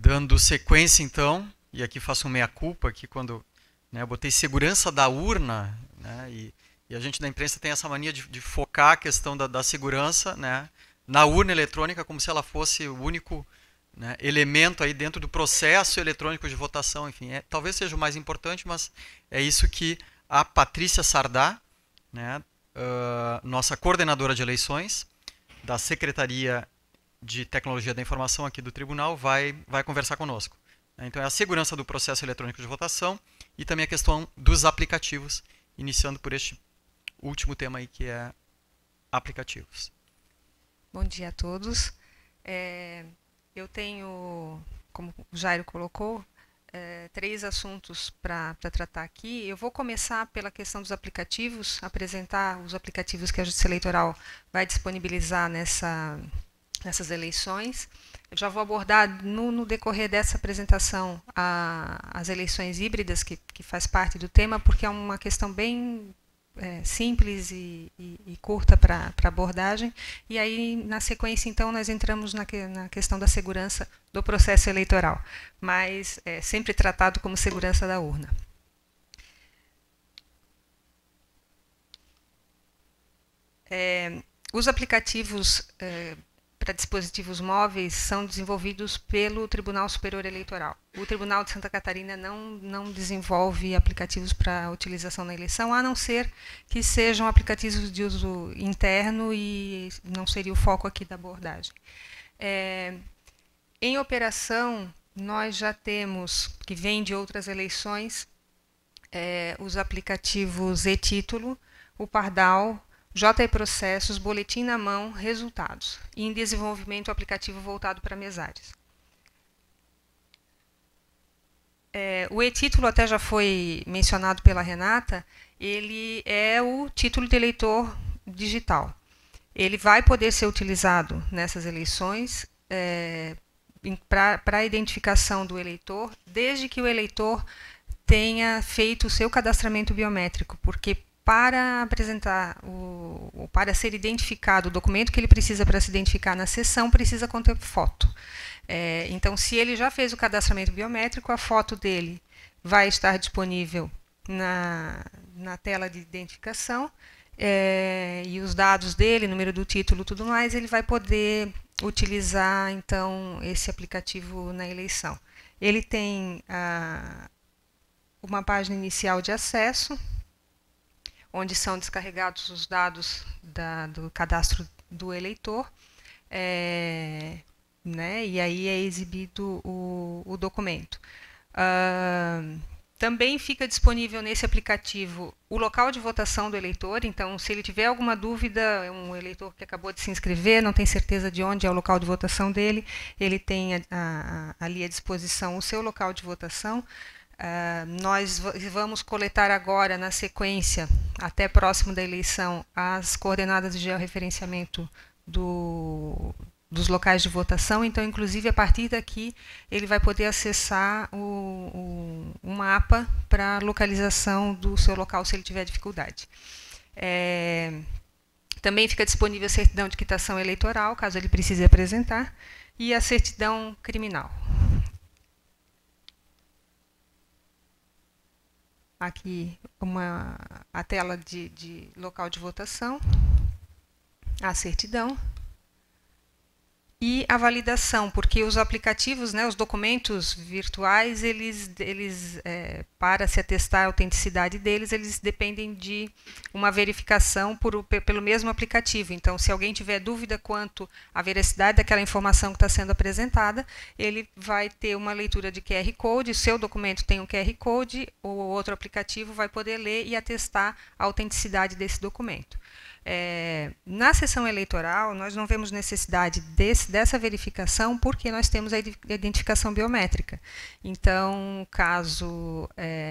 Dando sequência, então, e aqui faço um meia-culpa, aqui quando eu botei segurança da urna, né, e a gente da imprensa tem essa mania de focar a questão da segurança, né, na urna eletrônica como se ela fosse o único, né, elemento aí dentro do processo eletrônico de votação. Enfim, talvez seja o mais importante, mas é isso que a Patrícia Sardá, né, nossa coordenadora de eleições da Secretaria de Tecnologia da Informação aqui do Tribunal, vai conversar conosco. Então é a segurança do processo eletrônico de votação e também a questão dos aplicativos, iniciando por este último tema aí, que é aplicativos. Bom dia a todos. Eu tenho, como o Jairo colocou, 3 assuntos para tratar aqui. Eu vou começar pela questão dos aplicativos, apresentar os aplicativos que a Justiça Eleitoral vai disponibilizar nessas eleições. Eu já vou abordar no decorrer dessa apresentação as eleições híbridas, que faz parte do tema, porque é uma questão bem simples e curta para abordagem. E aí, na sequência, então, nós entramos na questão da segurança do processo eleitoral, mas sempre tratado como segurança da urna. Os aplicativos para dispositivos móveis são desenvolvidos pelo Tribunal Superior Eleitoral. O Tribunal de Santa Catarina não desenvolve aplicativos para utilização na eleição, a não ser que sejam aplicativos de uso interno, e não seria o foco aqui da abordagem. Em operação, nós já temos, que vem de outras eleições, os aplicativos e-Título, o Pardal, JE-Processos, Boletim na Mão, Resultados. E em desenvolvimento, o aplicativo voltado para mesários. O e-Título até já foi mencionado pela Renata, ele é o título de eleitor digital. Ele vai poder ser utilizado nessas eleições para a identificação do eleitor, desde que o eleitor tenha feito o seu cadastramento biométrico, porque para apresentar, para ser identificado o documento que ele precisa para se identificar na sessão, precisa conter foto. Então, se ele já fez o cadastramento biométrico, a foto dele vai estar disponível na tela de identificação, e os dados dele, número do título, tudo mais, ele vai poder utilizar, então, esse aplicativo na eleição. Ele tem uma página inicial de acesso, onde são descarregados os dados do cadastro do eleitor, né, e aí é exibido o documento. Também fica disponível nesse aplicativo o local de votação do eleitor. Então, se ele tiver alguma dúvida, um eleitor que acabou de se inscrever, não tem certeza de onde é o local de votação dele, ele tem ali à disposição o seu local de votação. Nós vamos coletar agora, na sequência, até próximo da eleição, as coordenadas de georreferenciamento dos locais de votação. Então, inclusive, a partir daqui, ele vai poder acessar um mapa para localização do seu local, se ele tiver dificuldade. Também fica disponível a certidão de quitação eleitoral, caso ele precise apresentar, e a certidão criminal. Aqui a tela de local de votação, a certidão e a validação, porque os aplicativos, né, os documentos virtuais, eles para se atestar a autenticidade deles, eles dependem de uma verificação pelo mesmo aplicativo. Então, se alguém tiver dúvida quanto à veracidade daquela informação que está sendo apresentada, ele vai ter uma leitura de QR Code, o seu documento tem um QR Code, o outro aplicativo vai poder ler e atestar a autenticidade desse documento. Na sessão eleitoral, nós não vemos necessidade dessa verificação, porque nós temos a identificação biométrica. Então, caso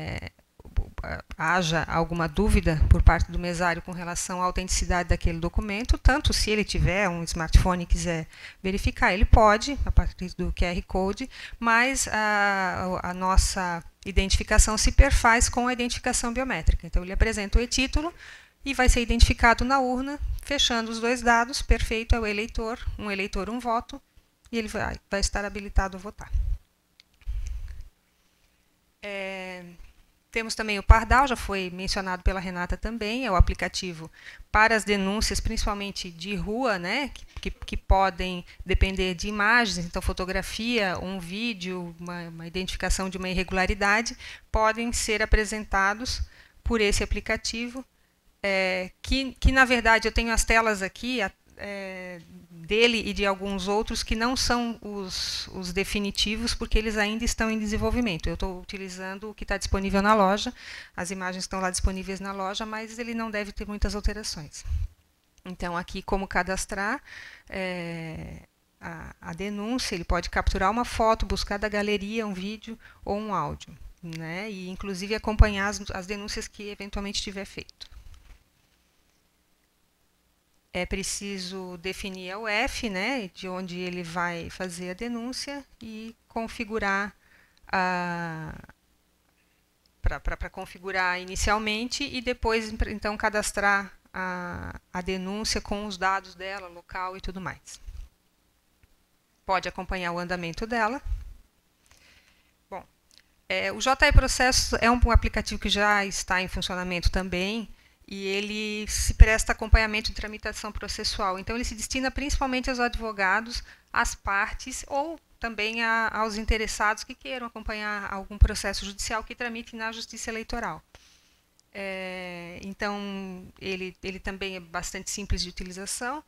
haja alguma dúvida por parte do mesário com relação à autenticidade daquele documento, tanto se ele tiver um smartphone e quiser verificar, ele pode, a partir do QR Code, mas a nossa identificação se perfaz com a identificação biométrica. Então, ele apresenta o e-título, e vai ser identificado na urna, fechando os dois dados, perfeito, é o eleitor, um voto, e ele vai estar habilitado a votar. Temos também o Pardal, já foi mencionado pela Renata também, é o aplicativo para as denúncias, principalmente de rua, né, que podem depender de imagens, então fotografia, um vídeo, uma identificação de uma irregularidade, podem ser apresentados por esse aplicativo, que na verdade eu tenho as telas aqui, dele e de alguns outros que não são os definitivos, porque eles ainda estão em desenvolvimento. Eu estou utilizando o que está disponível na loja, as imagens estão lá disponíveis na loja, mas ele não deve ter muitas alterações. Então, aqui, como cadastrar a denúncia, ele pode capturar uma foto, buscar da galeria um vídeo ou um áudio, né? E, inclusive, acompanhar as denúncias que eventualmente tiver feito. É preciso definir a UF, né, de onde ele vai fazer a denúncia e configurar para configurar inicialmente e depois então cadastrar a denúncia com os dados dela, local e tudo mais. Pode acompanhar o andamento dela. Bom, o JE Processos é um aplicativo que já está em funcionamento também. E ele se presta acompanhamento de tramitação processual. Então, ele se destina principalmente aos advogados, às partes ou também aos interessados que queiram acompanhar algum processo judicial que tramite na Justiça Eleitoral. Então, ele também é bastante simples de utilização.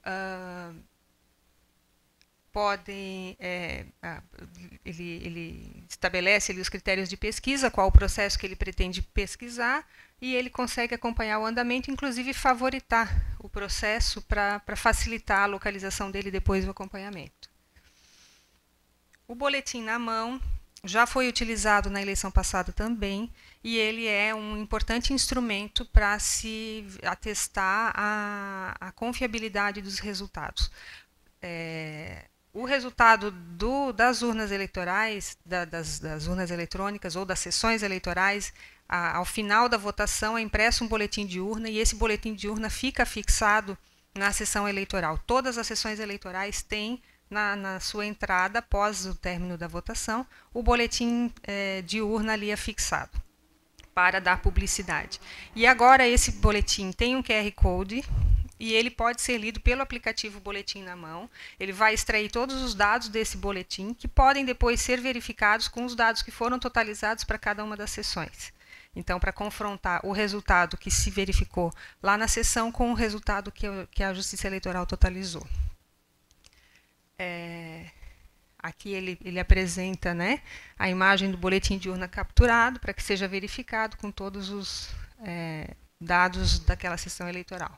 Ele estabelece ali os critérios de pesquisa, qual o processo que ele pretende pesquisar, e ele consegue acompanhar o andamento, inclusive favoritar o processo para facilitar a localização dele depois do acompanhamento. O boletim na mão já foi utilizado na eleição passada também, e ele é um importante instrumento para se atestar a confiabilidade dos resultados. O resultado das urnas eleitorais, das urnas eletrônicas ou das sessões eleitorais, ao final da votação é impresso um boletim de urna e esse boletim de urna fica fixado na sessão eleitoral. Todas as sessões eleitorais têm na sua entrada, após o término da votação, o boletim de urna ali afixado para dar publicidade. E agora esse boletim tem um QR Code e ele pode ser lido pelo aplicativo Boletim na Mão. Ele vai extrair todos os dados desse boletim, que podem depois ser verificados com os dados que foram totalizados para cada uma das sessões. Então, para confrontar o resultado que se verificou lá na sessão com o resultado que a Justiça Eleitoral totalizou. Aqui ele apresenta, né, a imagem do boletim de urna capturado, para que seja verificado com todos os dados daquela sessão eleitoral.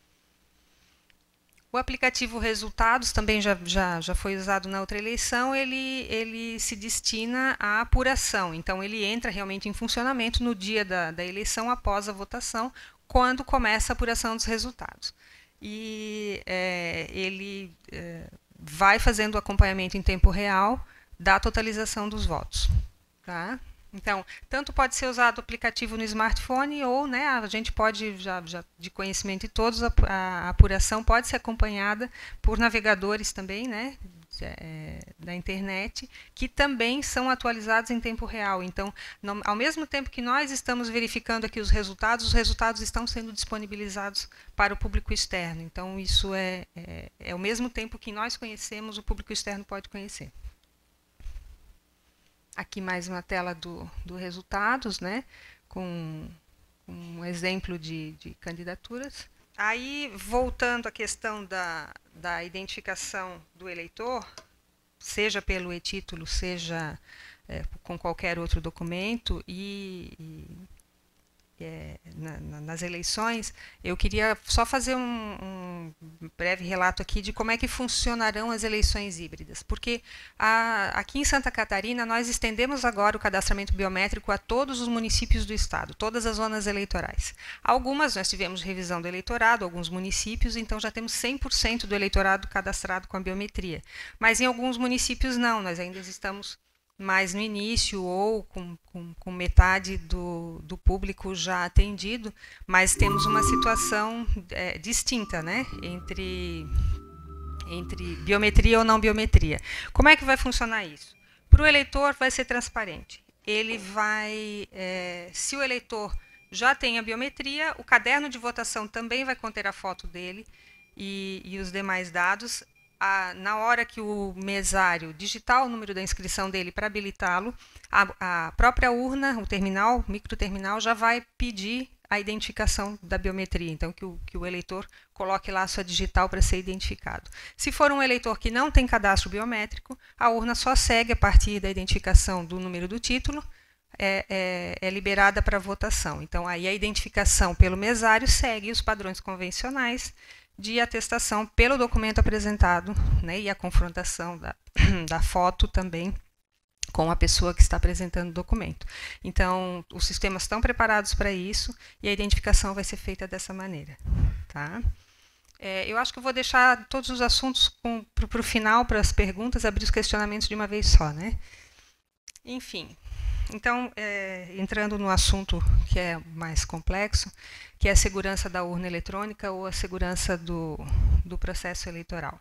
O aplicativo Resultados também já foi usado na outra eleição, ele se destina à apuração. Então, ele entra realmente em funcionamento no dia da eleição, após a votação, quando começa a apuração dos resultados. E ele vai fazendo o acompanhamento em tempo real da totalização dos votos. Tá? Então, tanto pode ser usado o aplicativo no smartphone ou, né, a gente pode, já de conhecimento de todos, a apuração pode ser acompanhada por navegadores também, né, da internet, que também são atualizados em tempo real. Então, ao mesmo tempo que nós estamos verificando aqui os resultados estão sendo disponibilizados para o público externo. Então, isso é ao mesmo tempo que nós conhecemos, o público externo pode conhecer. Aqui mais uma tela do resultados, né, com um exemplo de candidaturas. Aí, voltando à questão da identificação do eleitor, seja pelo e-título, seja com qualquer outro documento, nas eleições, eu queria só fazer um breve relato aqui de como é que funcionarão as eleições híbridas, porque aqui em Santa Catarina nós estendemos agora o cadastramento biométrico a todos os municípios do estado, todas as zonas eleitorais. Algumas nós tivemos revisão do eleitorado, alguns municípios, então já temos 100% do eleitorado cadastrado com a biometria, mas em alguns municípios não, nós ainda estamos mais no início ou com metade do público já atendido, mas temos uma situação distinta, né, entre biometria ou não biometria. Como é que vai funcionar isso? Para o eleitor vai ser transparente. ele vai, se o eleitor já tem a biometria, o caderno de votação também vai conter a foto dele e os demais dados. Na hora que o mesário digitar o número da inscrição dele para habilitá-lo, a própria urna, o terminal, o microterminal, já vai pedir a identificação da biometria, então que o eleitor coloque lá a sua digital para ser identificado. Se for um eleitor que não tem cadastro biométrico, a urna só segue a partir da identificação do número do título, é liberada para votação. Então, aí a identificação pelo mesário segue os padrões convencionais de atestação pelo documento apresentado, né, e a confrontação da foto também com a pessoa que está apresentando o documento. Então, os sistemas estão preparados para isso e a identificação vai ser feita dessa maneira. Tá? Eu acho que eu vou deixar todos os assuntos para o final, para as perguntas, abrir os questionamentos de uma vez só. Né? Enfim, então, entrando no assunto que é mais complexo, que é a segurança da urna eletrônica ou a segurança do processo eleitoral.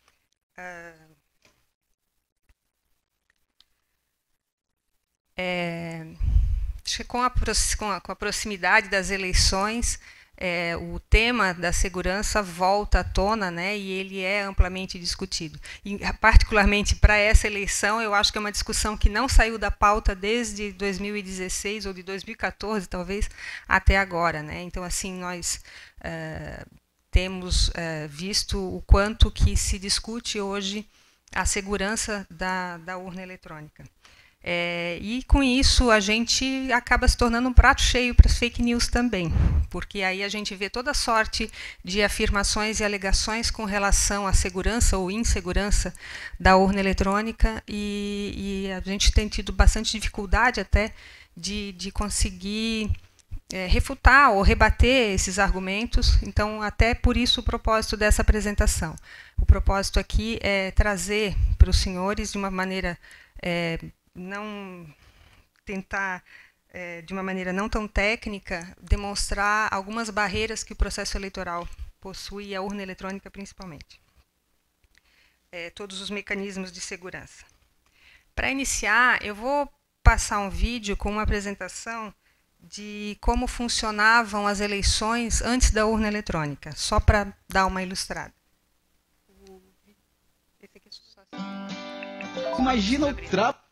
Acho que com a proximidade das eleições, o tema da segurança volta à tona, né, e ele é amplamente discutido. E, particularmente para essa eleição, eu acho que é uma discussão que não saiu da pauta desde 2016 ou de 2014, talvez, até agora. Né? Então, assim, nós temos visto o quanto que se discute hoje a segurança da urna eletrônica. E, com isso, a gente acaba se tornando um prato cheio para as fake news também, porque aí a gente vê toda sorte de afirmações e alegações com relação à segurança ou insegurança da urna eletrônica e a gente tem tido bastante dificuldade até de conseguir refutar ou rebater esses argumentos. Então, até por isso o propósito dessa apresentação. O propósito aqui é trazer para os senhores, de uma maneira... não tentar, de uma maneira não tão técnica, demonstrar algumas barreiras que o processo eleitoral possui, e a urna eletrônica principalmente. Todos os mecanismos de segurança. Para iniciar, eu vou passar um vídeo com uma apresentação de como funcionavam as eleições antes da urna eletrônica, só para dar uma ilustrada. Esse aqui é só... Imagina o trapo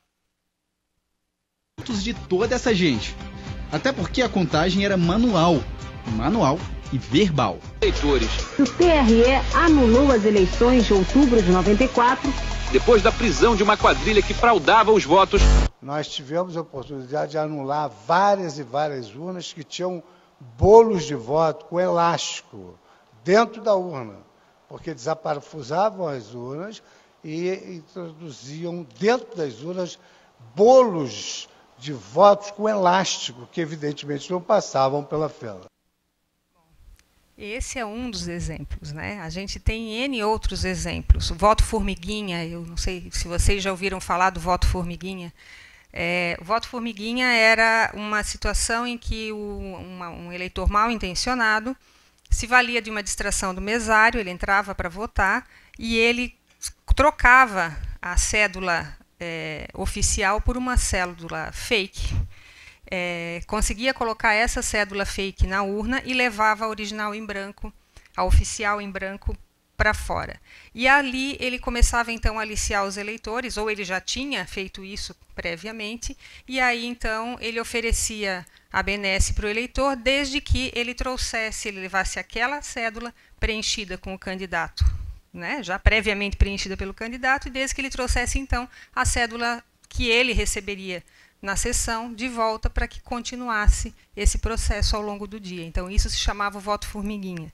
de toda essa gente. Até porque a contagem era manual e verbal. Eleitores. O TRE anulou as eleições de outubro de 94. Depois da prisão de uma quadrilha que fraudava os votos. Nós tivemos a oportunidade de anular várias e várias urnas que tinham bolos de voto com elástico dentro da urna, porque desaparafusavam as urnas e introduziam dentro das urnas bolos de votos com elástico, que evidentemente não passavam pela fila. Esse é um dos exemplos, né? A gente tem N outros exemplos. O voto formiguinha, eu não sei se vocês já ouviram falar do voto formiguinha. O voto formiguinha era uma situação em que um eleitor mal intencionado se valia de uma distração do mesário, ele entrava para votar e ele trocava a cédula oficial por uma cédula fake. Conseguia colocar essa cédula fake na urna e levava a original em branco, a oficial em branco, para fora. E ali ele começava então a aliciar os eleitores, ou ele já tinha feito isso previamente, e aí então ele oferecia a benesse para o eleitor, desde que ele levasse aquela cédula preenchida com o candidato, né, já previamente preenchida pelo candidato, e desde que ele trouxesse então a cédula que ele receberia na sessão de volta para que continuasse esse processo ao longo do dia. Então, isso se chamava o voto formiguinha.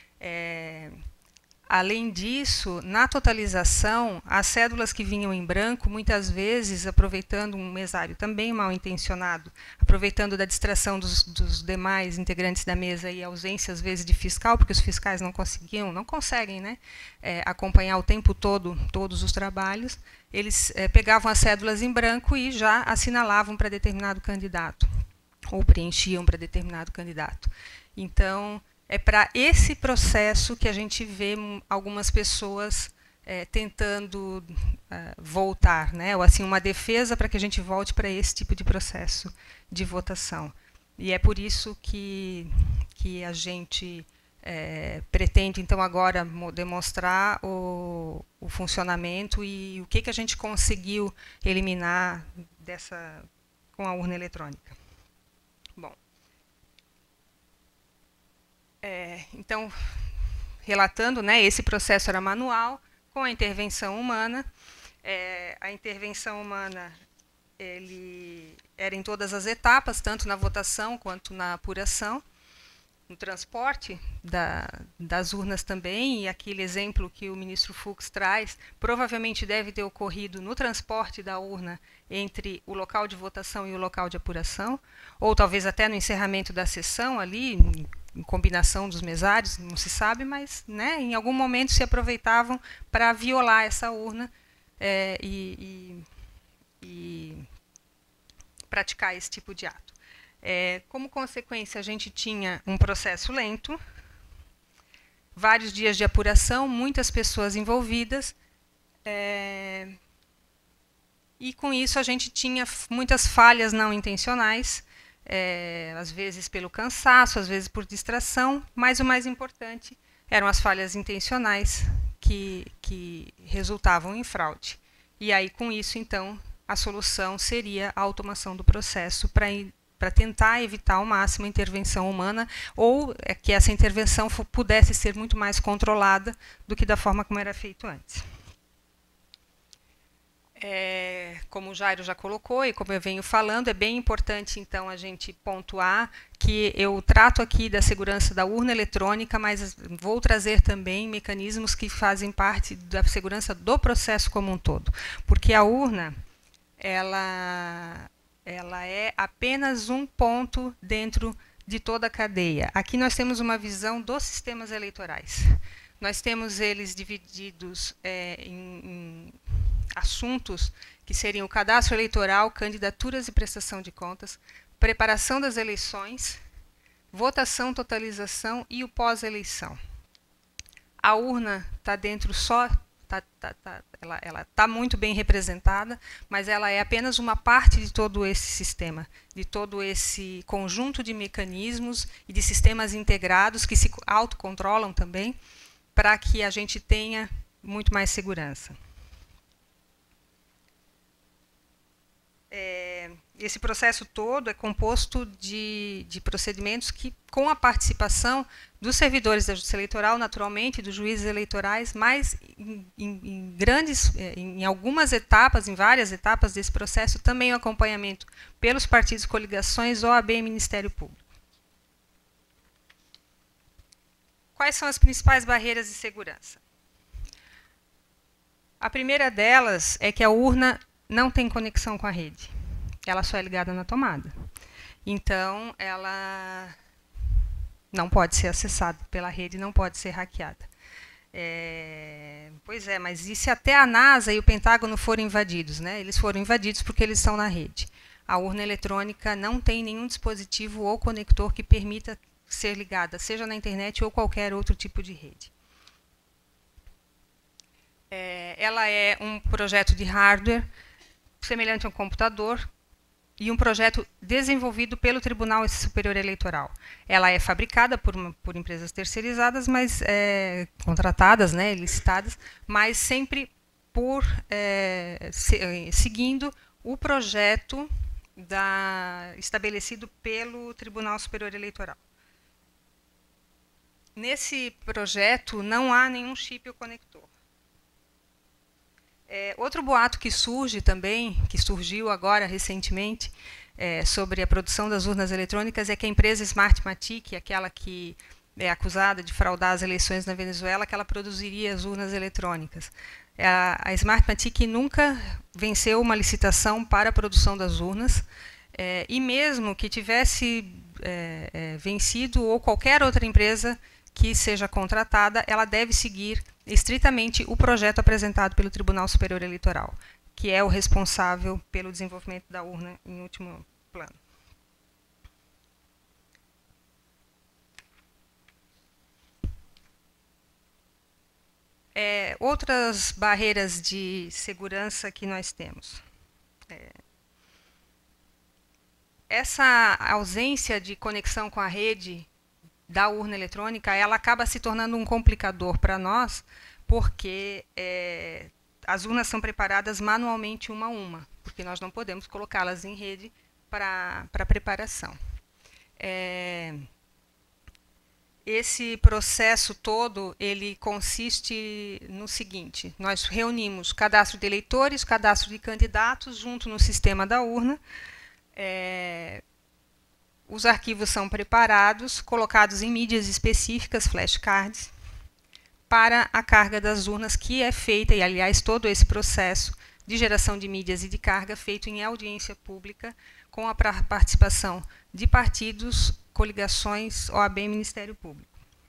Além disso, na totalização, as cédulas que vinham em branco, muitas vezes, aproveitando um mesário também mal intencionado, aproveitando da distração dos demais integrantes da mesa e ausência, às vezes, de fiscal, porque os fiscais não conseguem, né, acompanhar o tempo todo todos os trabalhos, eles pegavam as cédulas em branco e já assinalavam para determinado candidato, ou preenchiam para determinado candidato. Então, é para esse processo que a gente vê algumas pessoas tentando voltar, né? Ou assim, uma defesa para que a gente volte para esse tipo de processo de votação. E é por isso que a gente pretende, então, agora demonstrar o funcionamento e o que a gente conseguiu eliminar com a urna eletrônica. Bom, então, relatando, né, esse processo era manual, com a intervenção humana. A intervenção humana ele era em todas as etapas, tanto na votação quanto na apuração, no transporte das urnas também, e aquele exemplo que o ministro Fux traz, provavelmente deve ter ocorrido no transporte da urna entre o local de votação e o local de apuração, ou talvez até no encerramento da sessão ali, em combinação dos mesários, não se sabe, mas, né, em algum momento se aproveitavam para violar essa urna e praticar esse tipo de ato. Como consequência, a gente tinha um processo lento, vários dias de apuração, muitas pessoas envolvidas, e com isso a gente tinha muitas falhas não intencionais, às vezes pelo cansaço, às vezes por distração, mas o mais importante eram as falhas intencionais que resultavam em fraude. E aí, com isso, então, a solução seria a automação do processo para tentar evitar ao máximo a intervenção humana, ou que essa intervenção pudesse ser muito mais controlada do que da forma como era feito antes. Como o Jairo já colocou e como eu venho falando, é bem importante, então, a gente pontuar que eu trato aqui da segurança da urna eletrônica, mas vou trazer também mecanismos que fazem parte da segurança do processo como um todo. Porque a urna, ela é apenas um ponto dentro de toda a cadeia. Aqui nós temos uma visão dos sistemas eleitorais. Nós temos eles divididos em assuntos que seriam o cadastro eleitoral, candidaturas e prestação de contas, preparação das eleições, votação, totalização e o pós-eleição. A urna está dentro só, ela está muito bem representada, mas ela é apenas uma parte de todo esse sistema, de todo esse conjunto de mecanismos e de sistemas integrados que se autocontrolam também, para que a gente tenha muito mais segurança. Esse processo todo é composto de procedimentos que, com a participação dos servidores da Justiça Eleitoral, naturalmente, dos juízes eleitorais, mas em algumas etapas, em várias etapas desse processo, também o acompanhamento pelos partidos, coligações, OAB e Ministério Público. Quais são as principais barreiras de segurança? A primeira delas é que a urna não tem conexão com a rede. Ela só é ligada na tomada. Então, ela não pode ser acessada pela rede, não pode ser hackeada. Pois é, mas e se até a NASA e o Pentágono forem invadidos, né? Eles foram invadidos porque eles estão na rede. A urna eletrônica não tem nenhum dispositivo ou conector que permita ser ligada, seja na internet ou qualquer outro tipo de rede. Ela é um projeto de hardware semelhante a um computador e um projeto desenvolvido pelo Tribunal Superior Eleitoral. Ela é fabricada por empresas terceirizadas, mas contratadas, né, licitadas, mas sempre seguindo o projeto estabelecido pelo Tribunal Superior Eleitoral. Nesse projeto não há nenhum chip ou conector. Outro boato que surge também, que surgiu agora recentemente, sobre a produção das urnas eletrônicas, é que a empresa Smartmatic, aquela que é acusada de fraudar as eleições na Venezuela, que ela produziria as urnas eletrônicas. A Smartmatic nunca venceu uma licitação para a produção das urnas, e mesmo que tivesse vencido, ou qualquer outra empresa que seja contratada, ela deve seguir estritamente o projeto apresentado pelo Tribunal Superior Eleitoral, que é o responsável pelo desenvolvimento da urna em último plano. Outras barreiras de segurança que nós temos. Essa ausência de conexão com a rede da urna eletrônica, ela acaba se tornando um complicador para nós, porque as urnas são preparadas manualmente uma a uma, porque nós não podemos colocá-las em rede para preparação. Esse processo todo, ele consiste no seguinte: nós reunimos cadastro de eleitores, cadastro de candidatos, junto no sistema da urna. Os arquivos são preparados, colocados em mídias específicas, flashcards, para a carga das urnas, que é feita, e aliás todo esse processo de geração de mídias e de carga feito em audiência pública, com a participação de partidos, coligações, OAB e Ministério Público.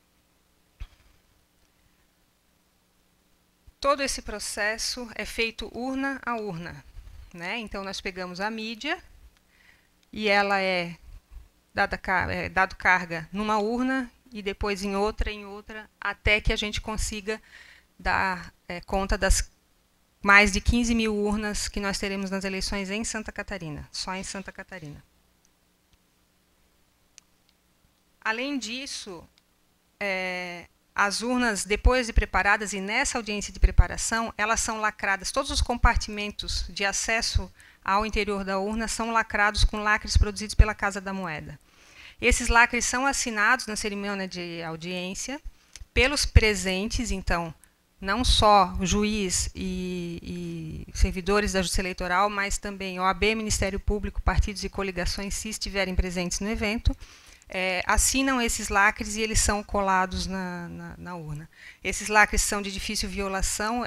Todo esse processo é feito urna a urna, né? Então, nós pegamos a mídia e ela dado carga numa urna e depois em outra, até que a gente consiga dar conta das mais de 15 mil urnas que nós teremos nas eleições em Santa Catarina, só em Santa Catarina. Além disso, as urnas, depois de preparadas e nessa audiência de preparação, elas são lacradas, todos os compartimentos de acesso ao interior da urna são lacrados com lacres produzidos pela Casa da Moeda. Esses lacres são assinados na cerimônia de audiência pelos presentes, então, não só juiz e servidores da Justiça Eleitoral, mas também OAB, Ministério Público, partidos e coligações, se estiverem presentes no evento, assinam esses lacres e eles são colados na urna. Esses lacres são de difícil violação,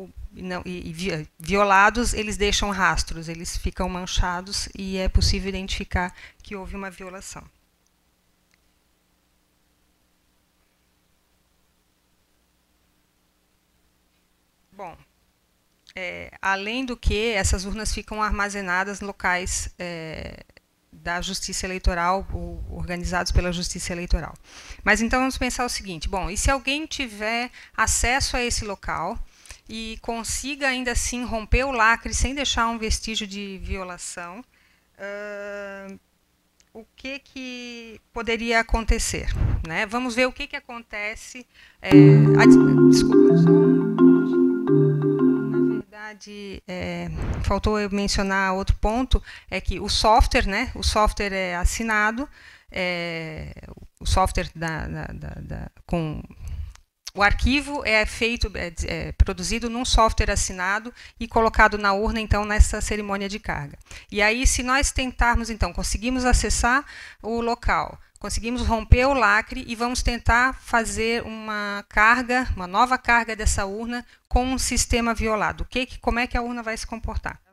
violados, eles deixam rastros, eles ficam manchados e é possível identificar que houve uma violação. Bom, além do que, essas urnas ficam armazenadas em locais da Justiça Eleitoral, ou organizados pela Justiça Eleitoral. Mas então vamos pensar o seguinte: bom, e se alguém tiver acesso a esse local e consiga ainda assim romper o lacre sem deixar um vestígio de violação, o que poderia acontecer, né? Vamos ver o que acontece. Desculpa, na verdade, faltou eu mencionar outro ponto, é que o software, né? O software é assinado, o software com o arquivo é feito, produzido num software assinado e colocado na urna, então, nessa cerimônia de carga. E aí, se nós tentarmos, então, conseguimos acessar o local, conseguimos romper o lacre e vamos tentar fazer uma carga, uma nova carga dessa urna com um sistema violado. Como é que a urna vai se comportar?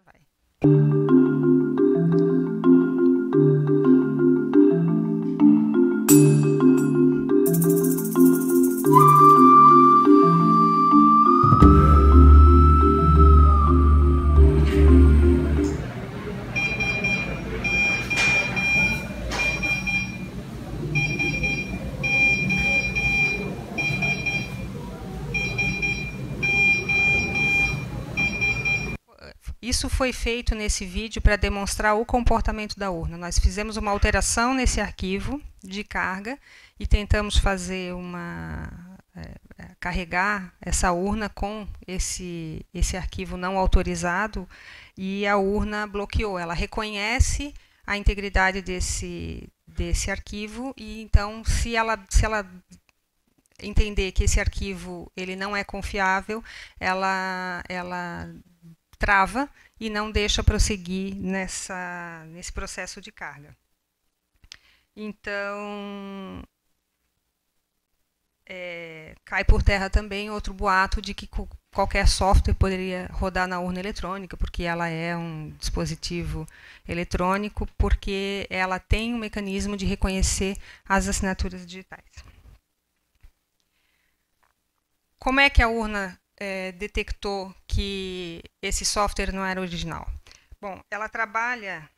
Isso foi feito nesse vídeo para demonstrar o comportamento da urna. Nós fizemos uma alteração nesse arquivo de carga e tentamos fazer carregar essa urna com esse arquivo não autorizado e a urna bloqueou. Ela reconhece a integridade desse arquivo e então, se ela entender que esse arquivo ele não é confiável, ela trava e não deixa prosseguir nesse processo de carga. Então, cai por terra também outro boato de que qualquer software poderia rodar na urna eletrônica, porque ela é um dispositivo eletrônico, porque ela tem um mecanismo de reconhecer as assinaturas digitais. Como é que a urna detectou que esse software não era original? Bom, ela trabalha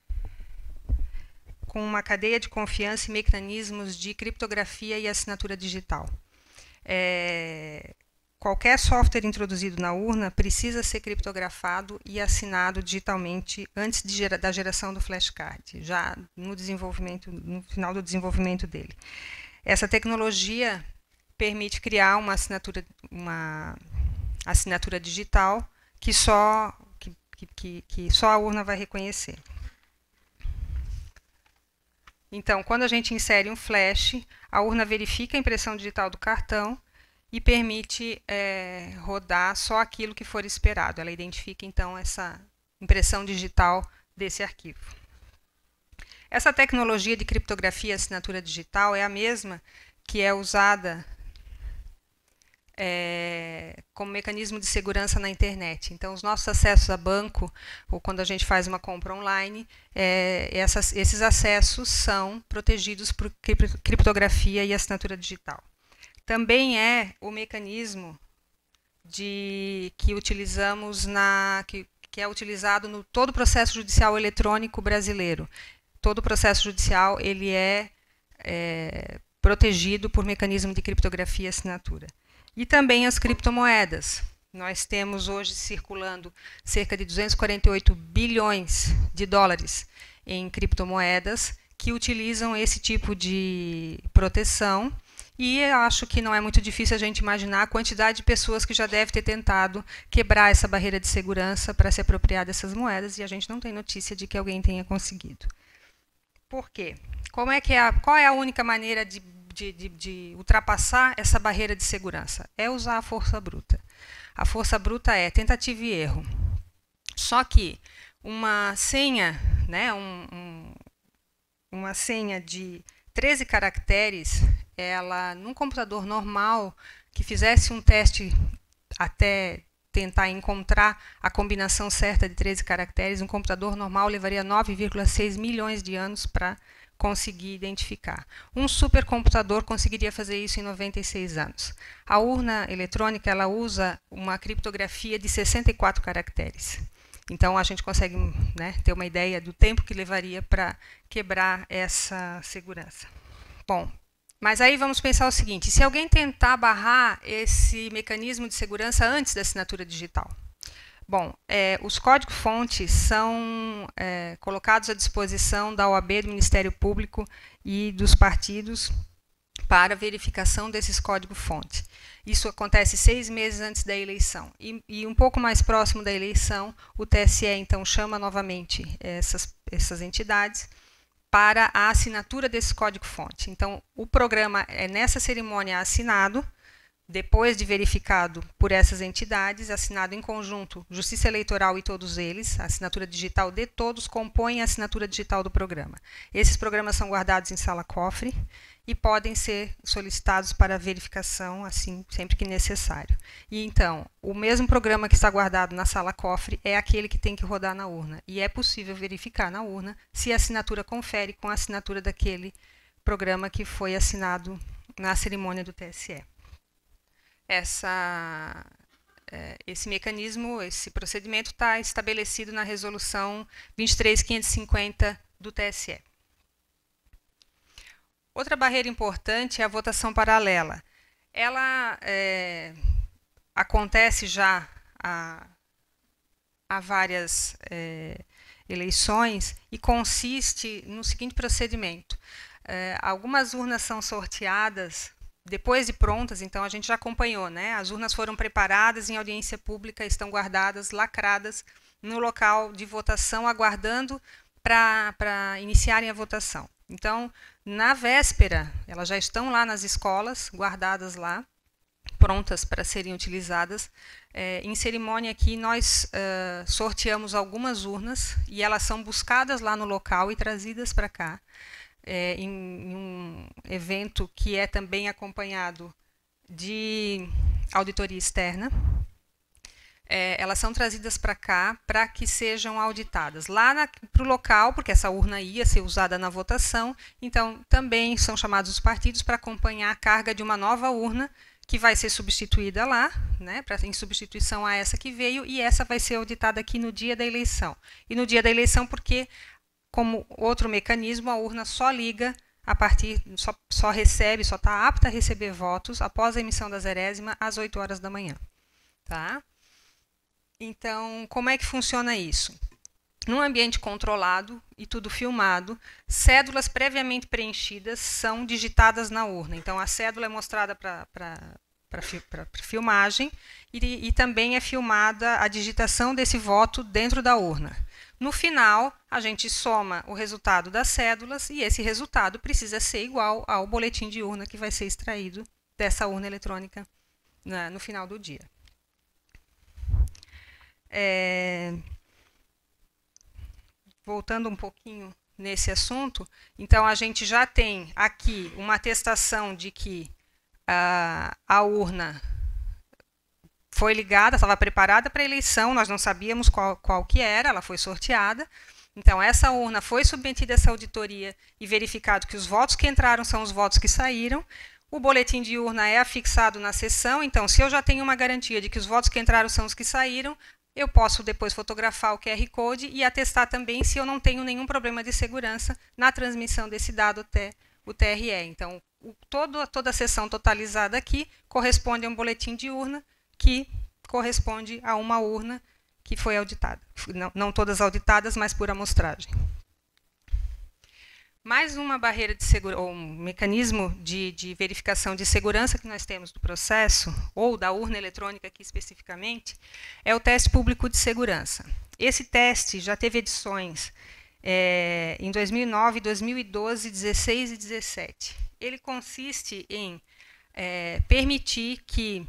com uma cadeia de confiança e mecanismos de criptografia e assinatura digital. qualquer software introduzido na urna precisa ser criptografado e assinado digitalmente antes da geração do flashcard, já no final do desenvolvimento dele. Essa tecnologia permite criar uma assinatura digital que só a urna vai reconhecer. Então, quando a gente insere um flash, a urna verifica a impressão digital do cartão e permite rodar só aquilo que for esperado. Ela identifica, então, essa impressão digital desse arquivo. Essa tecnologia de criptografia e assinatura digital é a mesma que é usada como mecanismo de segurança na internet. Então, os nossos acessos a banco, ou quando a gente faz uma compra online, esses acessos são protegidos por criptografia e assinatura digital. Também é o mecanismo que utilizamos que é utilizado no todo o processo judicial eletrônico brasileiro. Todo o processo judicial ele é protegido por mecanismo de criptografia e assinatura. E também as criptomoedas. Nós temos hoje circulando cerca de 248 bilhões de dólares em criptomoedas que utilizam esse tipo de proteção. E eu acho que não é muito difícil a gente imaginar a quantidade de pessoas que já deve ter tentado quebrar essa barreira de segurança para se apropriar dessas moedas, e a gente não tem notícia de que alguém tenha conseguido. Por quê? Qual é a única maneira de ultrapassar essa barreira de segurança? É usar a força bruta. A força bruta é tentativa e erro. Só que uma senha, né, uma senha de 13 caracteres, ela, num computador normal, que fizesse um teste até tentar encontrar a combinação certa de 13 caracteres, um computador normal levaria 9,6 milhões de anos para conseguir identificar. Um supercomputador conseguiria fazer isso em 96 anos. A urna eletrônica ela usa uma criptografia de 64 caracteres. Então, a gente consegue, né, ter uma ideia do tempo que levaria para quebrar essa segurança. Bom, mas aí vamos pensar o seguinte: se alguém tentar barrar esse mecanismo de segurança antes da assinatura digital? Bom, os códigos-fontes são colocados à disposição da OAB, do Ministério Público e dos partidos para verificação desses códigos-fontes. Isso acontece 6 meses antes da eleição. E um pouco mais próximo da eleição, o TSE, então, chama novamente essas entidades para a assinatura desse código-fonte. Então, o programa é nessa cerimônia assinado, depois de verificado por essas entidades, assinado em conjunto, Justiça Eleitoral e todos eles, a assinatura digital de todos compõem a assinatura digital do programa. Esses programas são guardados em sala-cofre e podem ser solicitados para verificação, assim, sempre que necessário. E então, o mesmo programa que está guardado na sala-cofre é aquele que tem que rodar na urna. E é possível verificar na urna se a assinatura confere com a assinatura daquele programa que foi assinado na cerimônia do TSE. Esse mecanismo, esse procedimento está estabelecido na resolução 23.550 do TSE. Outra barreira importante é a votação paralela. Ela acontece já há várias eleições e consiste no seguinte procedimento. Algumas urnas são sorteadas depois de prontas, então a gente já acompanhou, né? As urnas foram preparadas em audiência pública, estão guardadas, lacradas no local de votação, aguardando para iniciarem a votação. Então, na véspera, elas já estão lá nas escolas, guardadas lá, prontas para serem utilizadas. Em cerimônia aqui, nós sorteamos algumas urnas e elas são buscadas lá no local e trazidas para cá. Em um evento que é também acompanhado de auditoria externa. Elas são trazidas para cá para que sejam auditadas. Lá para o local, porque essa urna ia ser usada na votação, então também são chamados os partidos para acompanhar a carga de uma nova urna que vai ser substituída lá, né, em substituição a essa que veio, e essa vai ser auditada aqui no dia da eleição. E no dia da eleição porque, como outro mecanismo, a urna só liga só está apta a receber votos após a emissão da zerésima às 8 horas da manhã. Tá? Então, como é que funciona isso? Num ambiente controlado e tudo filmado, cédulas previamente preenchidas são digitadas na urna. Então, a cédula é mostrada para filmagem e também é filmada a digitação desse voto dentro da urna. No final, a gente soma o resultado das cédulas e esse resultado precisa ser igual ao boletim de urna que vai ser extraído dessa urna eletrônica no final do dia. Voltando um pouquinho nesse assunto, então a gente já tem aqui uma atestação de que a urna foi ligada, estava preparada para a eleição, nós não sabíamos qual que era, ela foi sorteada. Então, essa urna foi submetida a essa auditoria e verificado que os votos que entraram são os votos que saíram. O boletim de urna é afixado na sessão, então, se eu já tenho uma garantia de que os votos que entraram são os que saíram, eu posso depois fotografar o QR Code e atestar também se eu não tenho nenhum problema de segurança na transmissão desse dado até o TRE. Então, toda a sessão totalizada aqui corresponde a um boletim de urna que corresponde a uma urna que foi auditada. Não todas auditadas, mas por amostragem. Mais uma barreira de segurança, ou um mecanismo de verificação de segurança que nós temos do processo, ou da urna eletrônica aqui especificamente, é o teste público de segurança. Esse teste já teve edições em 2009, 2012, 16 e 17. Ele consiste em permitir que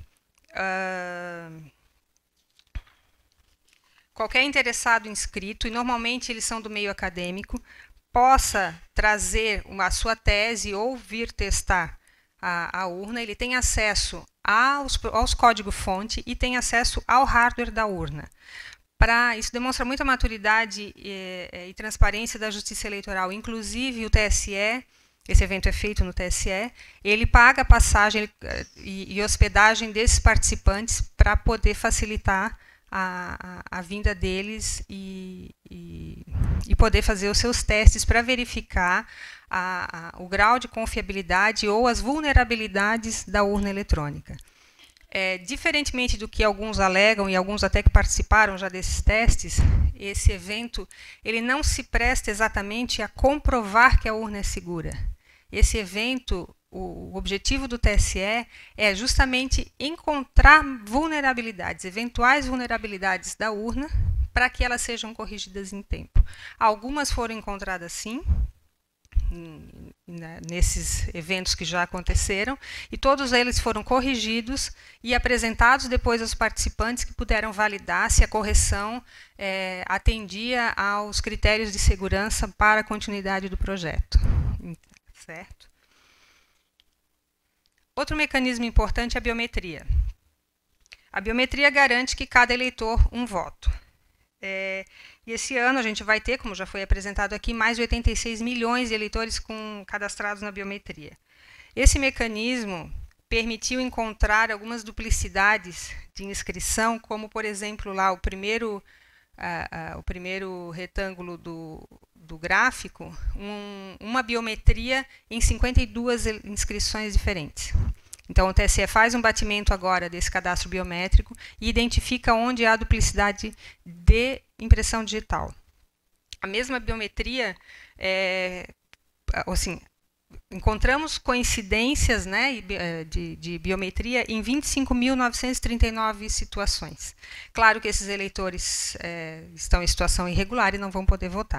qualquer interessado inscrito, e normalmente eles são do meio acadêmico, possa trazer a sua tese ou vir testar a urna. Ele tem acesso aos códigos-fonte e tem acesso ao hardware da urna. Isso demonstra muita maturidade e transparência da Justiça Eleitoral. Inclusive, o TSE, esse evento é feito no TSE, ele paga a passagem e hospedagem desses participantes para poder facilitar a vinda deles e poder fazer os seus testes para verificar o grau de confiabilidade ou as vulnerabilidades da urna eletrônica. Diferentemente do que alguns alegam, e alguns até que participaram já desses testes, esse evento ele não se presta exatamente a comprovar que a urna é segura. Esse evento, o objetivo do TSE é justamente encontrar vulnerabilidades, eventuais vulnerabilidades da urna, para que elas sejam corrigidas em tempo. Algumas foram encontradas sim, nesses eventos que já aconteceram, e todos eles foram corrigidos e apresentados depois aos participantes que puderam validar se a correção atendia aos critérios de segurança para a continuidade do projeto. Certo? Outro mecanismo importante é a biometria. A biometria garante que cada eleitor um voto. E esse ano a gente vai ter, como já foi apresentado aqui, mais de 86 milhões de eleitores cadastrados na biometria. Esse mecanismo permitiu encontrar algumas duplicidades de inscrição, como, por exemplo, lá o primeiro retângulo do gráfico, uma biometria em 52 inscrições diferentes. Então, o TSE faz um batimento agora desse cadastro biométrico e identifica onde há duplicidade de impressão digital. A mesma biometria, assim, encontramos coincidências, né, de biometria em 25.939 situações. Claro que esses eleitores estão em situação irregular e não vão poder votar.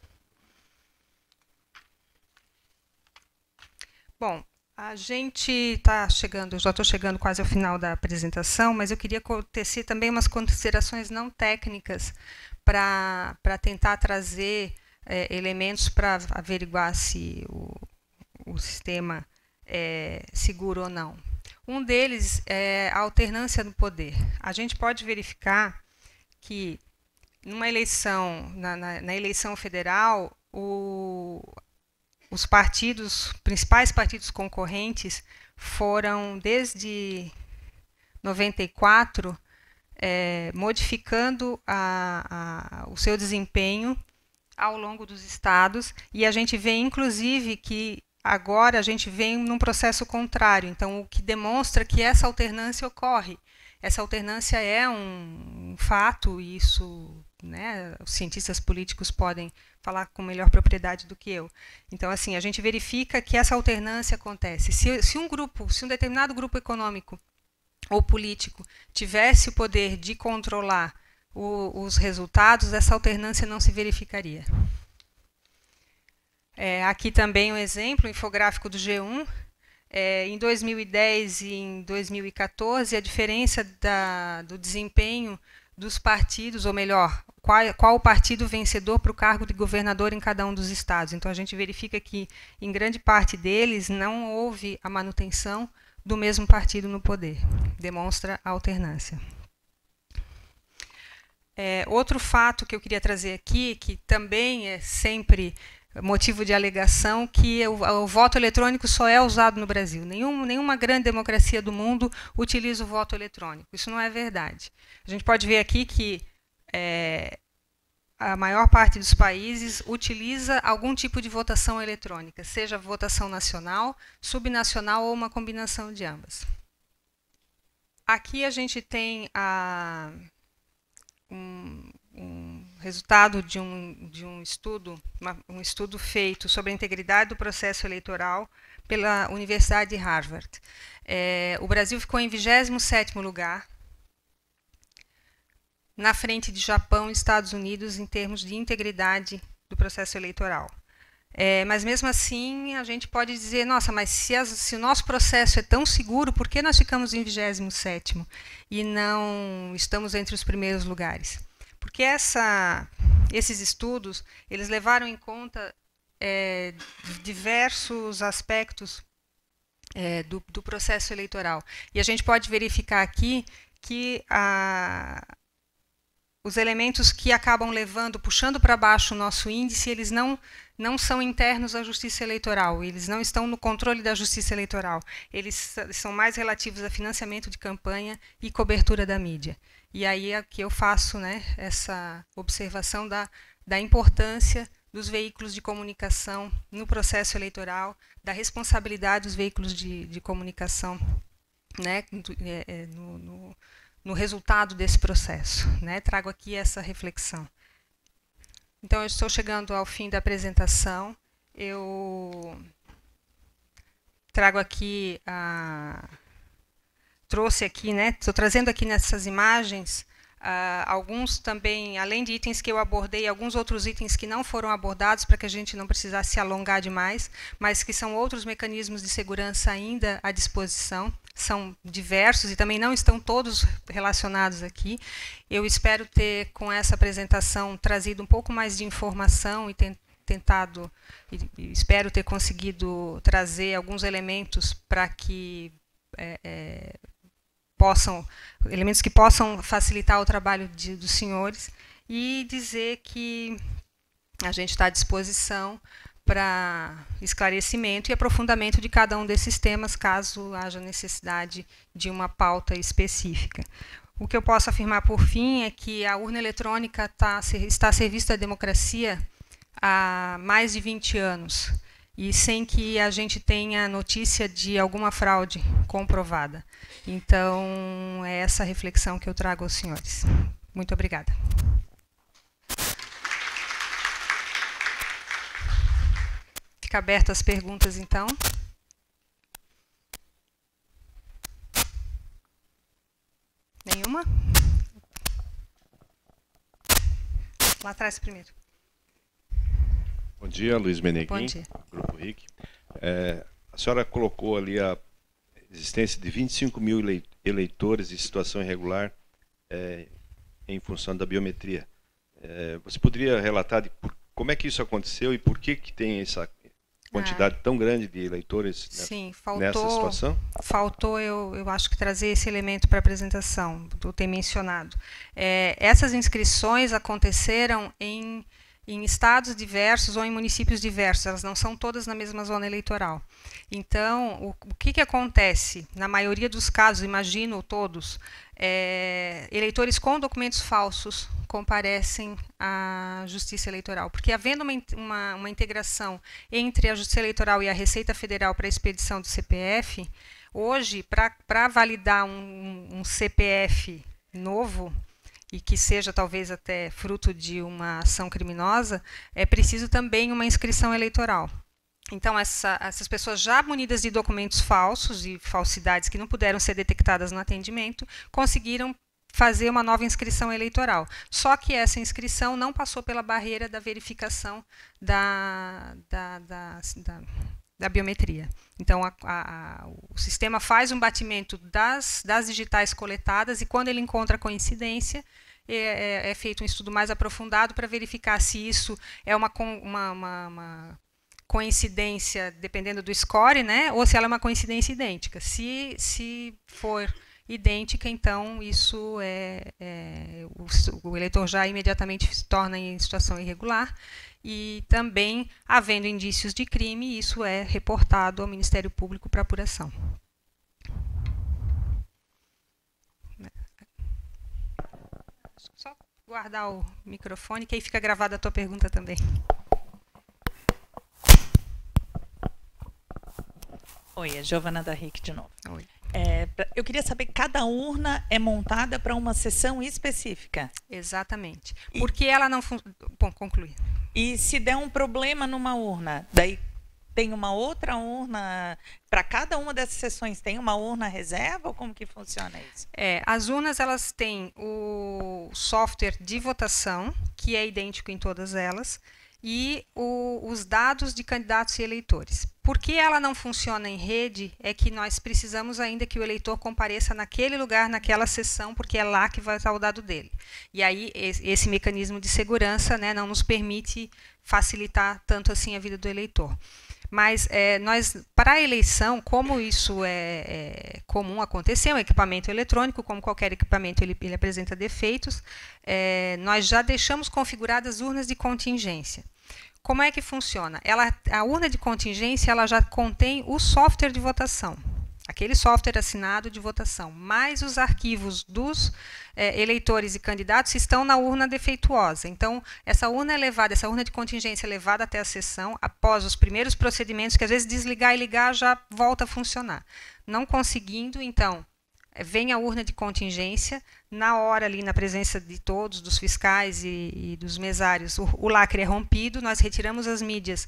Bom, a gente está chegando, eu já estou chegando quase ao final da apresentação, mas eu queria tecer também umas considerações não técnicas para tentar trazer elementos para averiguar se o sistema é seguro ou não. Um deles é a alternância do poder. A gente pode verificar que numa eleição, na eleição federal, os principais partidos concorrentes foram, desde 94, modificando o seu desempenho ao longo dos estados, e a gente vê, inclusive, que agora a gente vem num processo contrário, então o que demonstra que essa alternância ocorre. Essa alternância é um fato, e isso, né, os cientistas políticos podem falar com melhor propriedade do que eu. Então, assim, a gente verifica que essa alternância acontece. Se um determinado grupo econômico ou político tivesse o poder de controlar os resultados, essa alternância não se verificaria. Aqui também um exemplo, um infográfico do G1. Em 2010 e em 2014, a diferença do desempenho dos partidos, ou melhor, qual o partido vencedor para o cargo de governador em cada um dos estados. Então, a gente verifica que, em grande parte deles, não houve a manutenção do mesmo partido no poder. Demonstra a alternância. Outro fato que eu queria trazer aqui, que também é sempre motivo de alegação, que o voto eletrônico só é usado no Brasil. Nenhuma grande democracia do mundo utiliza o voto eletrônico. Isso não é verdade. A gente pode ver aqui que a maior parte dos países utiliza algum tipo de votação eletrônica, seja votação nacional, subnacional ou uma combinação de ambas. Aqui a gente tem um resultado de um estudo feito sobre a integridade do processo eleitoral pela Universidade de Harvard. O Brasil ficou em 27º lugar, na frente de Japão e Estados Unidos em termos de integridade do processo eleitoral. Mas mesmo assim a gente pode dizer, nossa, mas se o nosso processo é tão seguro, por que nós ficamos em 27º e não estamos entre os primeiros lugares? Porque esses estudos eles levaram em conta diversos aspectos do processo eleitoral. E a gente pode verificar aqui que os elementos que acabam puxando para baixo o nosso índice, eles não são internos à justiça eleitoral, eles não estão no controle da justiça eleitoral, eles são mais relativos a financiamento de campanha e cobertura da mídia. E aí aqui eu faço, né, essa observação da importância dos veículos de comunicação no processo eleitoral, da responsabilidade dos veículos de comunicação, né, no resultado desse processo, né? Trago aqui essa reflexão. Então, eu estou chegando ao fim da apresentação. Eu trago aqui trouxe aqui, né? Estou trazendo aqui nessas imagens alguns também, além de itens que eu abordei, alguns outros itens que não foram abordados para que a gente não precisasse se alongar demais, mas que são outros mecanismos de segurança ainda à disposição. São diversos e também não estão todos relacionados aqui. Eu espero ter, com essa apresentação, trazido um pouco mais de informação e tentado, espero ter conseguido trazer alguns elementos para que elementos que possam facilitar o trabalho dos senhores, e dizer que a gente está à disposição para esclarecimento e aprofundamento de cada um desses temas, caso haja necessidade de uma pauta específica. O que eu posso afirmar, por fim, é que a urna eletrônica está a serviço da democracia há mais de 20 anos, e sem que a gente tenha notícia de alguma fraude comprovada. Então, é essa reflexão que eu trago aos senhores. Muito obrigada. Fica aberto as perguntas, então. Nenhuma? Lá atrás primeiro. Bom dia, Luiz Meneguin, Bom dia. Grupo RIC. A senhora colocou ali a existência de 25 mil eleitores em situação irregular em função da biometria. Você poderia relatar como é que isso aconteceu e por que tem essa quantidade tão grande de eleitores nessa situação? Faltou, eu acho que trazer esse elemento para a apresentação, do ter mencionado. Essas inscrições aconteceram em em estados diversos ou em municípios diversos, elas não são todas na mesma zona eleitoral. Então, o que acontece? Na maioria dos casos, imagino todos, eleitores com documentos falsos comparecem à Justiça Eleitoral, porque havendo uma integração entre a Justiça Eleitoral e a Receita Federal para a expedição do CPF, hoje, para validar um CPF novo, e que seja talvez até fruto de uma ação criminosa, é preciso também uma inscrição eleitoral. Então, essas pessoas já munidas de documentos falsos e falsidades que não puderam ser detectadas no atendimento, conseguiram fazer uma nova inscrição eleitoral. Só que essa inscrição não passou pela barreira da verificação da biometria. Então, o sistema faz um batimento das digitais coletadas e, quando ele encontra coincidência, é feito um estudo mais aprofundado para verificar se isso é uma coincidência, dependendo do score, né, ou se ela é uma coincidência idêntica. Se for idêntica, então isso o eleitor já imediatamente se torna em situação irregular. E também, havendo indícios de crime, isso é reportado ao Ministério Público para apuração. Só guardar o microfone, que aí fica gravada a tua pergunta também. Oi, é Giovana da RIC de novo. Oi. Eu queria saber, cada urna é montada para uma sessão específica? Exatamente. Porque ela não funciona... Bom, concluir. E se der um problema numa urna, daí tem uma outra urna, para cada uma dessas sessões tem uma urna reserva, ou como que funciona isso? As urnas, elas têm o software de votação, que é idêntico em todas elas, e os dados de candidatos e eleitores. Por que ela não funciona em rede? É que nós precisamos ainda que o eleitor compareça naquele lugar, naquela sessão, porque é lá que vai estar o dado dele. E aí, esse mecanismo de segurança, né, não nos permite facilitar tanto assim a vida do eleitor. Mas nós, para a eleição, como isso é comum acontecer, um equipamento eletrônico, como qualquer equipamento, ele apresenta defeitos, nós já deixamos configuradas urnas de contingência. Como é que funciona? A urna de contingência, ela já contém o software de votação, aquele software assinado de votação, mais os arquivos dos eleitores e candidatos estão na urna defeituosa. Então, essa urna de contingência é levada até a sessão, após os primeiros procedimentos, que às vezes desligar e ligar já volta a funcionar. Não conseguindo, então, vem a urna de contingência, na hora ali, na presença de todos, dos fiscais e dos mesários, o lacre é rompido, nós retiramos as mídias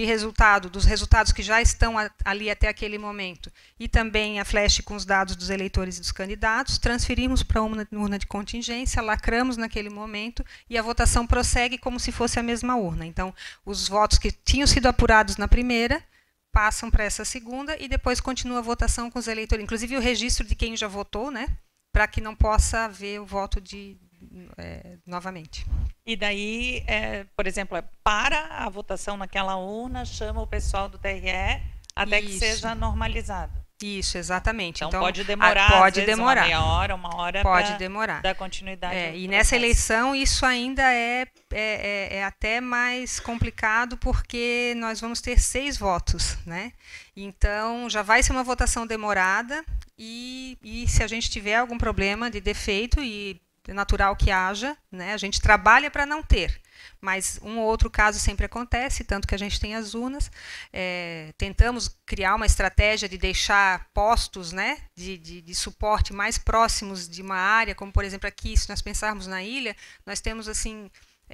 dos resultados que já estão ali até aquele momento, e também a flash com os dados dos eleitores e dos candidatos, transferimos para a urna de contingência, lacramos naquele momento, e a votação prossegue como se fosse a mesma urna. Então, os votos que tinham sido apurados na primeira, passam para essa segunda e depois continua a votação com os eleitores, inclusive o registro de quem já votou, né, para que não possa haver o voto novamente. E daí, por exemplo, para a votação naquela urna, chama o pessoal do TRE até que seja normalizado. Isso, exatamente. Então pode demorar, pode demorar. Uma hora pode demorar. Dar continuidade. E nessa eleição isso ainda é até mais complicado, porque nós vamos ter 6 votos, né? Então já vai ser uma votação demorada e se a gente tiver algum problema de defeito, e é natural que haja, né? A gente trabalha para não ter. Mas um ou outro caso sempre acontece, tanto que a gente tem as urnas. Tentamos criar uma estratégia de deixar postos, né, de suporte mais próximos de uma área, como, por exemplo, aqui, se nós pensarmos na ilha, nós temos assim,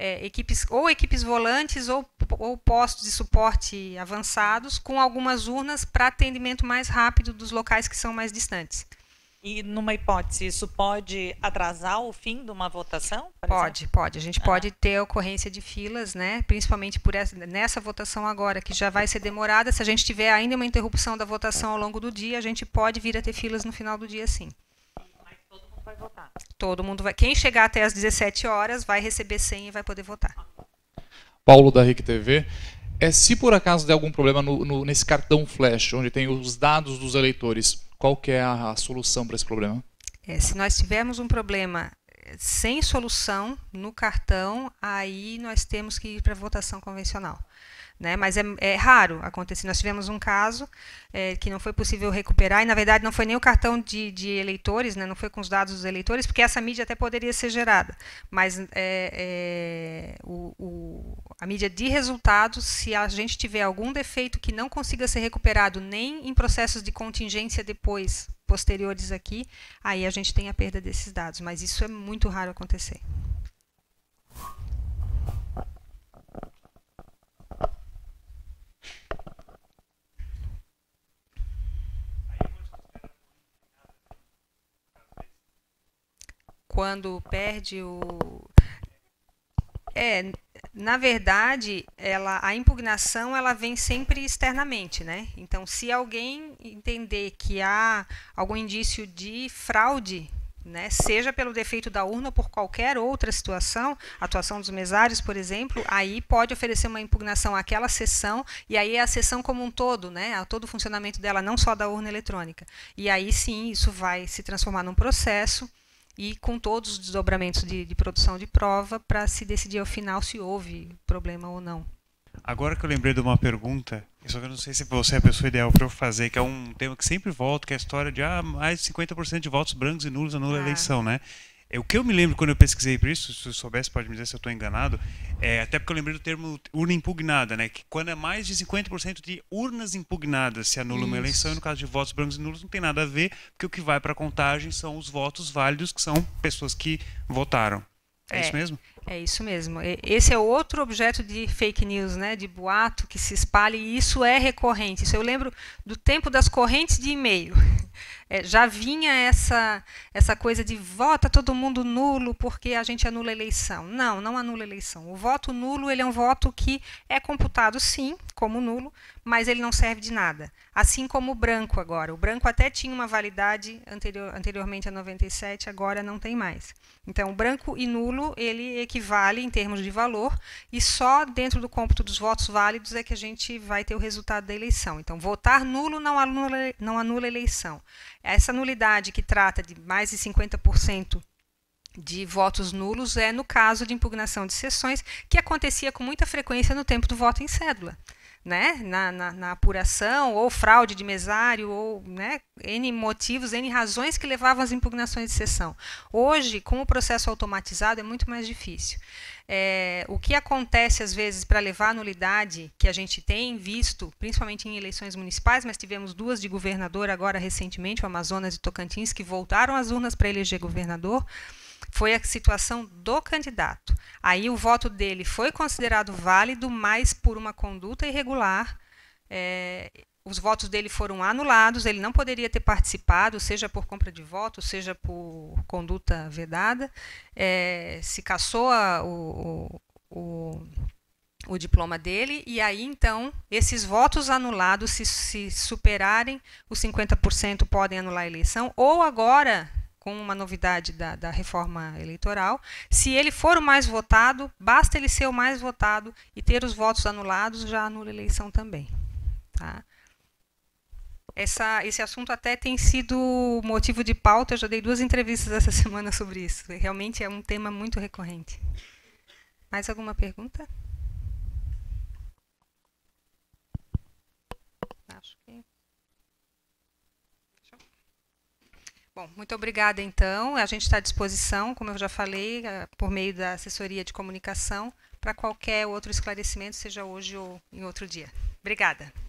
equipes volantes ou postos de suporte avançados, com algumas urnas para atendimento mais rápido dos locais que são mais distantes. E, numa hipótese, isso pode atrasar o fim de uma votação? Pode. A gente pode ter a ocorrência de filas, né? Principalmente nessa votação agora, que já vai ser demorada. Se a gente tiver ainda uma interrupção da votação ao longo do dia, a gente pode vir a ter filas no final do dia, sim. Mas todo mundo vai votar? Todo mundo vai. Quem chegar até às 17 horas vai receber senha e vai poder votar. Paulo, da RIC TV. Se por acaso der algum problema nesse cartão flash, onde tem os dados dos eleitores, qual que é a solução para esse problema? Se nós tivermos um problema sem solução no cartão, aí nós temos que ir para a votação convencional. Né? Mas é raro acontecer. Nós tivemos um caso que não foi possível recuperar, e na verdade não foi nem o cartão de eleitores, né? Não foi com os dados dos eleitores, porque essa mídia até poderia ser gerada. Mas a mídia de resultados, se a gente tiver algum defeito que não consiga ser recuperado nem em processos de contingência depois, posteriores aqui, aí a gente tem a perda desses dados. Mas isso é muito raro acontecer. Quando perde na verdade, a impugnação ela vem sempre externamente, né? Então, se alguém entender que há algum indício de fraude, né, seja pelo defeito da urna ou por qualquer outra situação, atuação dos mesários, por exemplo, aí pode oferecer uma impugnação àquela sessão, e aí é a sessão como um todo, né, a todo o funcionamento dela, não só da urna eletrônica. E aí sim, isso vai se transformar num processo, e com todos os desdobramentos de produção de prova para se decidir ao final se houve problema ou não. Agora que eu lembrei de uma pergunta, só que eu não sei se você é a pessoa ideal para eu fazer, que é um tema que sempre volta, que é a história de mais de 50% de votos brancos e nulos anula a eleição, né? O que eu me lembro quando eu pesquisei por isso, se eu soubesse, pode me dizer se eu estou enganado, até porque eu lembrei do termo urna impugnada, né? Que quando é mais de 50% de urnas impugnadas se anula uma eleição, e no caso de votos brancos e nulos não tem nada a ver, porque o que vai para a contagem são os votos válidos, que são pessoas que votaram. É isso mesmo? É isso mesmo. Esse é outro objeto de fake news, né? De boato que se espalha, e isso é recorrente. Isso eu lembro do tempo das correntes de e-mail. Já vinha essa coisa de vota todo mundo nulo porque a gente anula a eleição. Não, não anula a eleição. O voto nulo ele é um voto que é computado, sim, como nulo, mas ele não serve de nada. Assim como o branco agora. O branco até tinha uma validade anteriormente a 97, agora não tem mais. Então, o branco e nulo, ele equivale em termos de valor, e só dentro do cômputo dos votos válidos é que a gente vai ter o resultado da eleição. Então, votar nulo não anula a eleição. Essa nulidade que trata de mais de 50% de votos nulos é no caso de impugnação de sessões, que acontecia com muita frequência no tempo do voto em cédula. Né? Na apuração, ou fraude de mesário, ou né, N motivos, N razões que levavam às impugnações de sessão. Hoje, com o processo automatizado, é muito mais difícil. O que acontece, às vezes, para levar a nulidade, que a gente tem visto, principalmente em eleições municipais, mas tivemos 2 de governador agora recentemente, o Amazonas e Tocantins, que voltaram às urnas para eleger governador, foi a situação do candidato. Aí o voto dele foi considerado válido, mas por uma conduta irregular, os votos dele foram anulados, ele não poderia ter participado, seja por compra de votos, seja por conduta vedada, se cassou o diploma dele, e aí então esses votos anulados, se superarem os 50%, podem anular a eleição, ou agora, com uma novidade da reforma eleitoral, se ele for o mais votado, basta ele ser o mais votado e ter os votos anulados, já anula a eleição também. Tá? Esse assunto até tem sido motivo de pauta, eu já dei 2 entrevistas essa semana sobre isso. Realmente é um tema muito recorrente. Mais alguma pergunta? Acho que... Bom, muito obrigada, então. A gente está à disposição, como eu já falei, por meio da assessoria de comunicação, para qualquer outro esclarecimento, seja hoje ou em outro dia. Obrigada.